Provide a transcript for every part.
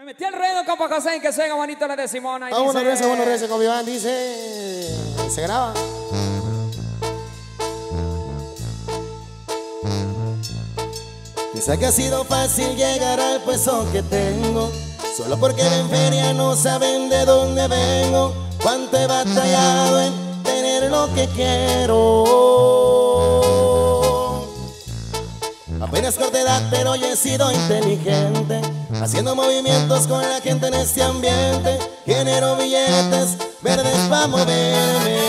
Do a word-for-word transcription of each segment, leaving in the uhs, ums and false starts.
metí el ruedo, compa José, y que suena bonito la de Simona. Vámonos, recio, vámonos, recio, compa Iván, dice... Se graba. Piensa que ha sido fácil llegar al puesto que tengo, solo porque en feria no saben de dónde vengo. Cuánto he batallado en tener lo que quiero. Apenas corta edad, pero yo he sido inteligente, haciendo movimientos con la gente en este ambiente. Genero billetes verdes pa' moverme.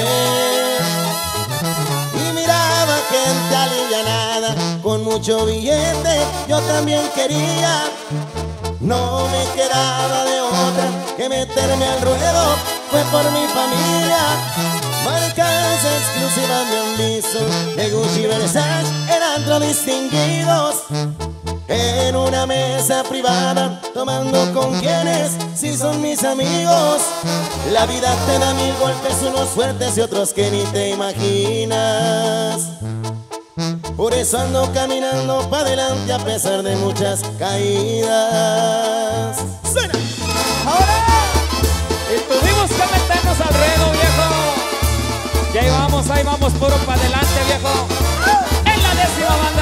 Y miraba gente alivianada con mucho billete, yo también quería. No me quedaba de otra que meterme al ruedo, fue por mi familia. Marcas exclusivas me han visto, de Gucci y Versace eran otros distinguidos. En una mesa privada, tomando con quienes sí son mis amigos. La vida te da mil golpes, unos fuertes y otros que ni te imaginas. Por eso ando caminando pa' adelante a pesar de muchas caídas. ¡Suena! ¡Ahora! Y tuvimos que meternos al ruedo, viejo. Y ahí vamos, ahí vamos, puro pa' adelante, viejo. En la décima banda.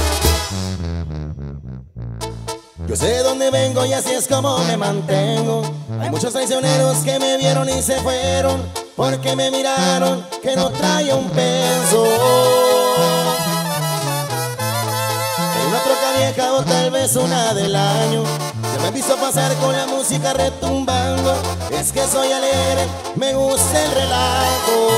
Yo sé de dónde vengo y así es como me mantengo. Hay muchos traicioneros que me vieron y se fueron porque me miraron que no traía un peso. En una troca vieja o tal vez una del año, yo me he visto pasar con la música retumbando. Es que soy alegre, me gusta el relajo.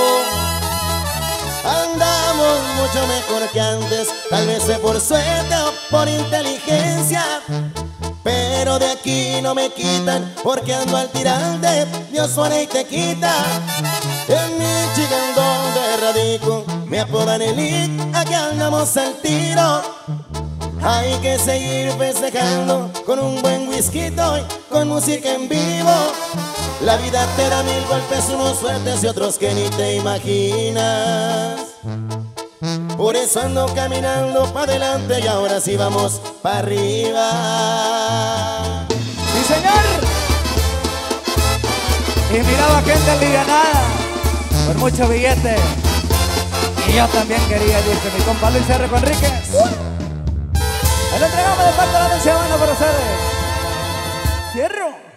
Andamos mucho mejor que antes, tal vez fue por suerte o por inteligencia, pero de aquí no me quitan porque ando al tirante. Dios suena y te quita. En Michigan donde radico me apodan el Elite, aquí andamos al tiro. Hay que seguir festejando con un buen whisky y con música en vivo. La vida te da mil golpes, unos fuertes y otros que ni te imaginas. Por eso ando caminando pa' adelante y ahora sí vamos pa' arriba. ¡Sí, señor! Y miraba gente alivianada por mucho billete. Y yo también quería, dice mi compa Luis R. Conríquez. Me lo entregamos de parte de la mención, bueno, por ustedes. ¡Cierro!